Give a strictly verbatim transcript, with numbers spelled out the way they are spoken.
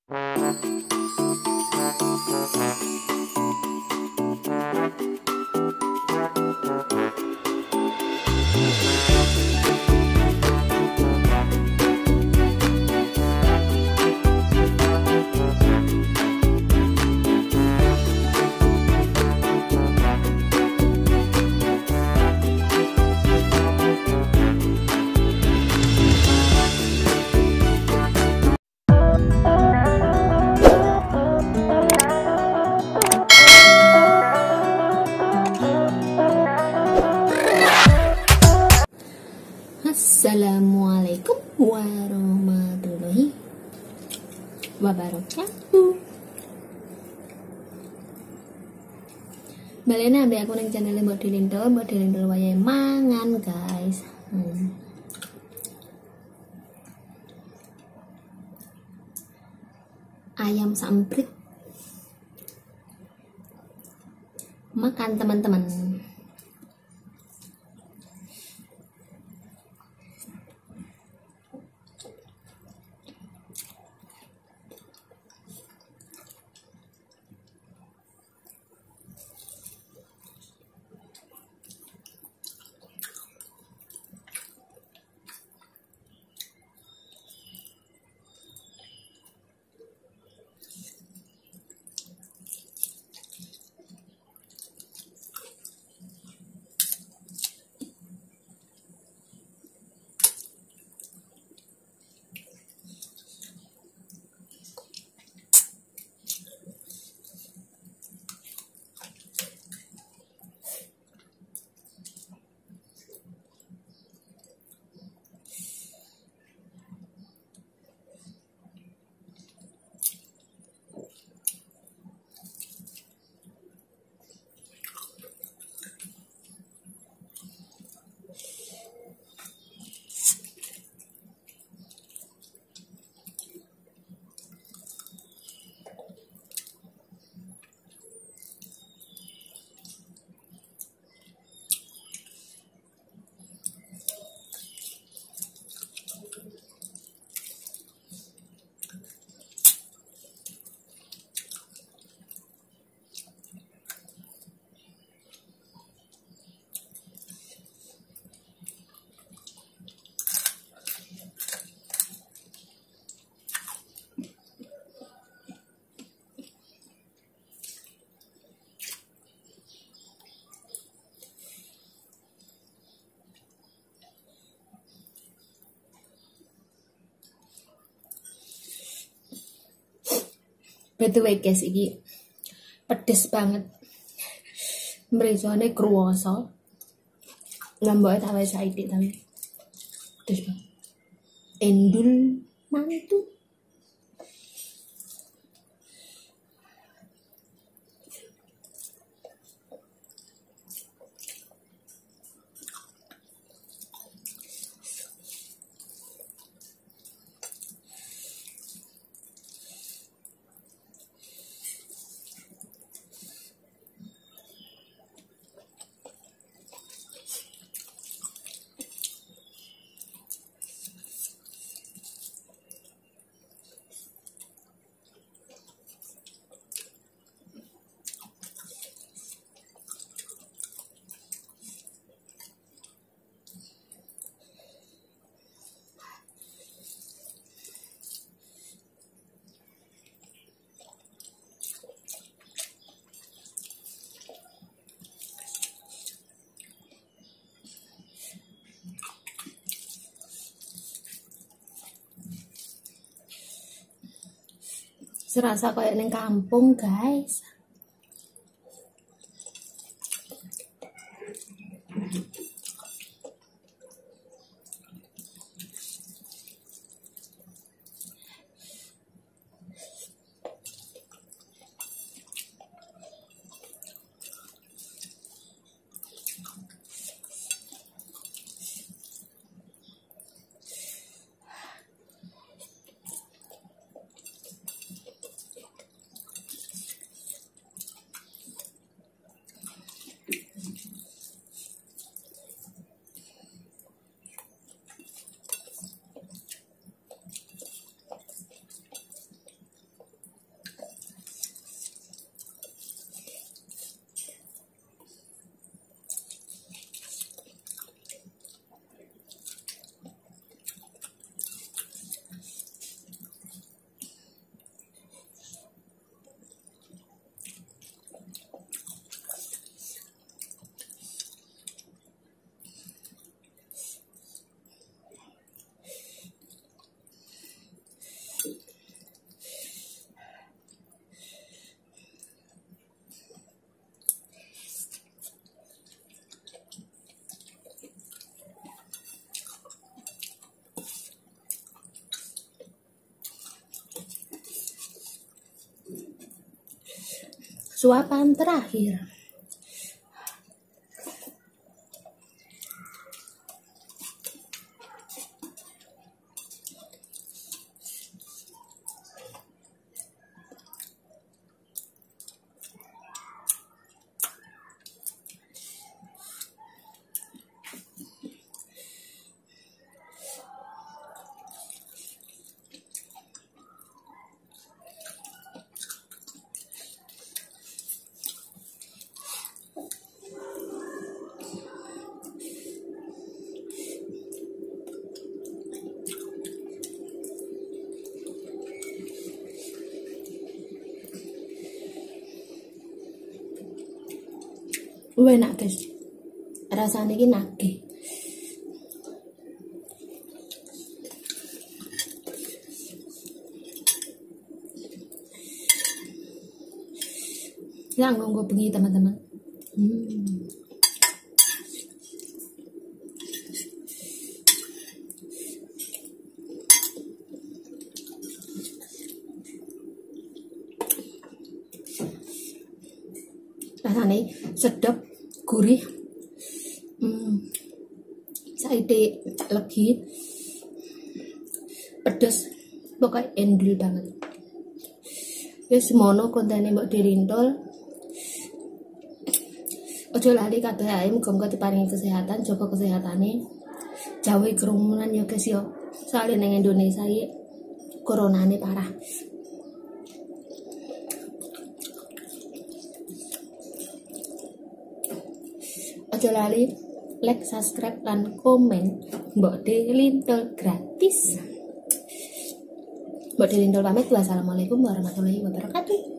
Assalamualaikum warahmatullahi wabarakatuh. Balik ambil aku neng channel Mbak Dilindol, Mbak Dilindol wayahe mangan guys. Hmm. Ayam samprit. Makan teman-teman. By the way guys, ini pedes banget. Mrezone kruwasa. Lamboke tak wae saiki tapi pedes banget. Endul mantu. Serasa kayak neng kampung guys. Suapan terakhir. Enak guys, rasanya ini nagih. Ya nggak bengi teman-teman. Hmm. Rasanya sedap, gurih, hmm. saite legi, pedes, pokoknya endul banget. Ya semono kontennya mbok dirintol. Ojo lali kabeh ae, muga-muga diparingi kesehatan, jaga kesehatane. Jauhi kerumunan ya guys yo. Soalnya nang Indonesia iki coronane parah. Ojo lali like, subscribe, dan komen. Mbok Delintol gratis. Mbok Delintol pamit. Wassalamualaikum warahmatullahi wabarakatuh.